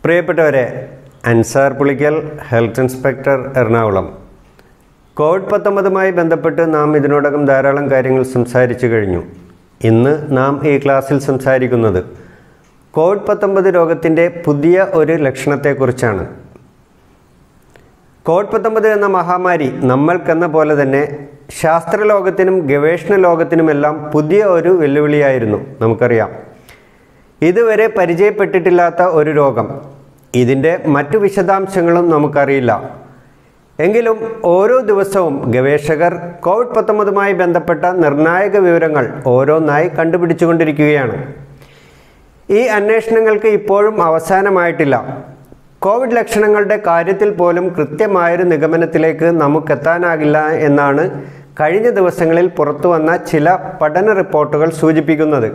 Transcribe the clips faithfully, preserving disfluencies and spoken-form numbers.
പ്രിയപ്പെട്ടവരെ, Ansar Pulikkal, health inspector, Ernakulam. Covid പത്തൊമ്പതുമായി ബന്ധപ്പെട്ട് നാം ഇതിനോടകം ധാരാളം കാര്യങ്ങൾ സംസാരിച്ചു കഴിഞ്ഞു. ഇന്ന് നാം ഈ ക്ലാസ്സിൽ സംസാരിക്കുന്നത് കോവിഡ് പത്തൊമ്പത് രോഗത്തിൻ്റെ പുതിയ ഒരു ലക്ഷണത്തെക്കുറിച്ചാണ്. കോവിഡ് പത്തൊമ്പത് എന്ന മഹാമാരി നമ്മൾക്കെന്ന പോലെ തന്നെ ശാസ്ത്രലോകത്തിനും ഗവേഷണ ലോകത്തിനുമെല്ലാം പുതിയ ഒരു വെല്ലുവിളിയായിരുന്നു. നമുക്കറിയാം, ഇതുവരെ പരിചയപ്പെട്ടിട്ടില്ലാത്ത ഒരു രോഗം. ഇതിൻ്റെ മറ്റു വിശദാംശങ്ങളും നമുക്കറിയില്ല. എങ്കിലും ഓരോ ദിവസവും ഗവേഷകർ കോവിഡ് പത്തൊമ്പതുമായി ബന്ധപ്പെട്ട നിർണായക വിവരങ്ങൾ ഓരോന്നായി കണ്ടുപിടിച്ചുകൊണ്ടിരിക്കുകയാണ്. ഈ അന്വേഷണങ്ങൾക്ക് ഇപ്പോഴും അവസാനമായിട്ടില്ല. കോവിഡ് ലക്ഷണങ്ങളുടെ കാര്യത്തിൽ പോലും കൃത്യമായൊരു നിഗമനത്തിലേക്ക് നമുക്കെത്താനാകില്ല എന്നാണ് കഴിഞ്ഞ ദിവസങ്ങളിൽ പുറത്തു വന്ന ചില പഠന റിപ്പോർട്ടുകൾ സൂചിപ്പിക്കുന്നത്.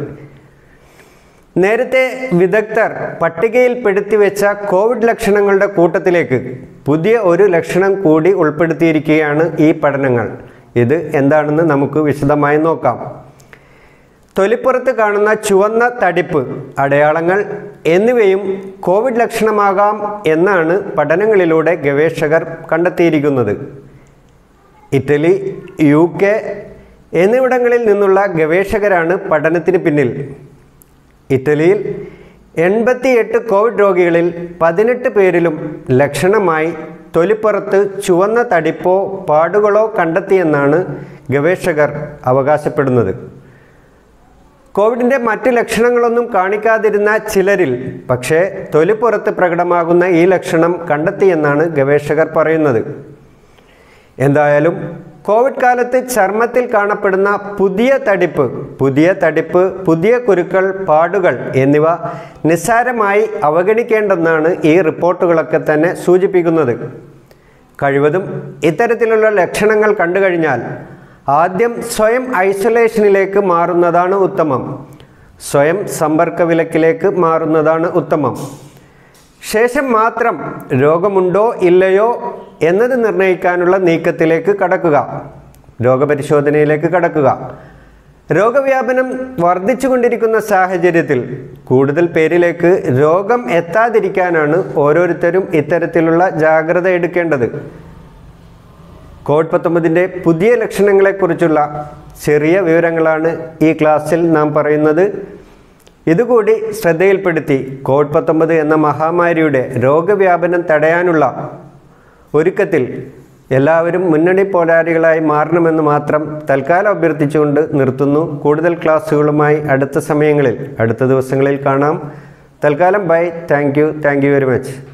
നേരത്തെ വിദഗ്ധർ പട്ടികയിൽപ്പെടുത്തി വെച്ച കോവിഡ് ലക്ഷണങ്ങളുടെ കൂട്ടത്തിലേക്ക് പുതിയ ഒരു ലക്ഷണം കൂടി ഉൾപ്പെടുത്തിയിരിക്കുകയാണ് ഈ പഠനങ്ങൾ. ഇത് എന്താണെന്ന് നമുക്ക് വിശദമായി നോക്കാം. തൊലിപ്പുറത്ത് കാണുന്ന ചുവന്ന തടിപ്പ്, അടയാളങ്ങൾ എന്നിവയും കോവിഡ് ലക്ഷണമാകാം എന്നാണ് പഠനങ്ങളിലൂടെ ഗവേഷകർ കണ്ടെത്തിയിരിക്കുന്നത്. ഇറ്റലി, യു കെ എന്നിവിടങ്ങളിൽ നിന്നുള്ള ഗവേഷകരാണ് പഠനത്തിന് പിന്നിൽ. ഇറ്റലിയിൽ എൺപത്തിയെട്ട് കോവിഡ് രോഗികളിൽ പതിനെട്ട് പേരിലും ലക്ഷണമായി തൊലിപ്പുറത്ത് ചുവന്ന തടിപ്പോ പാടുകളോ കണ്ടെത്തിയെന്നാണ് ഗവേഷകർ അവകാശപ്പെടുന്നത്. കോവിഡിൻ്റെ മറ്റ് ലക്ഷണങ്ങളൊന്നും കാണിക്കാതിരുന്ന ചിലരിൽ പക്ഷേ തൊലിപ്പുറത്ത് പ്രകടമാകുന്ന ഈ ലക്ഷണം കണ്ടെത്തിയെന്നാണ് ഗവേഷകർ പറയുന്നത്. എന്തായാലും കോവിഡ് കാലത്ത് ചർമ്മത്തിൽ കാണപ്പെടുന്ന പുതിയ തടിപ്പ് പുതിയ തടിപ്പ് പുതിയ കുരുക്കൾ, പാടുകൾ എന്നിവ നിസ്സാരമായി അവഗണിക്കേണ്ടെന്നാണ് ഈ റിപ്പോർട്ടുകളൊക്കെ തന്നെ സൂചിപ്പിക്കുന്നത്. കഴിവതും ഇത്തരത്തിലുള്ള ലക്ഷണങ്ങൾ കണ്ടുകഴിഞ്ഞാൽ ആദ്യം സ്വയം ഐസൊലേഷനിലേക്ക് മാറുന്നതാണ് ഉത്തമം. സ്വയം സമ്പർക്ക വിലക്കിലേക്ക് മാറുന്നതാണ് ഉത്തമം. ശേഷം മാത്രം രോഗമുണ്ടോ ഇല്ലയോ എന്നത് നിർണ്ണയിക്കാനുള്ള നീക്കത്തിലേക്ക് കടക്കുക, രോഗപരിശോധനയിലേക്ക് കടക്കുക. രോഗവ്യാപനം വർദ്ധിച്ചുകൊണ്ടിരിക്കുന്ന സാഹചര്യത്തിൽ കൂടുതൽ പേരിലേക്ക് രോഗം എത്താതിരിക്കാനാണ് ഓരോരുത്തരും ഇത്തരത്തിലുള്ള ജാഗ്രത എടുക്കേണ്ടത്. കോവിഡ് പത്തൊമ്പതിൻ്റെ പുതിയ ലക്ഷണങ്ങളെക്കുറിച്ചുള്ള ചെറിയ വിവരങ്ങളാണ് ഈ ക്ലാസ്സിൽ നാം പറയുന്നത്. ഇതുകൂടി ശ്രദ്ധയിൽപ്പെടുത്തി കോവിഡ് പത്തൊമ്പത് എന്ന മഹാമാരിയുടെ രോഗവ്യാപനം തടയാനുള്ള ഒരുക്കത്തിൽ എല്ലാവരും മുന്നണി പോരാളികളായി മാറണമെന്ന് മാത്രം തൽക്കാലം അഭ്യർത്ഥിച്ചുകൊണ്ട് നിർത്തുന്നു. കൂടുതൽ ക്ലാസ്സുകളുമായി അടുത്ത സമയങ്ങളിൽ അടുത്ത ദിവസങ്ങളിൽ കാണാം. തൽക്കാലം bye. Thank you thank you very much.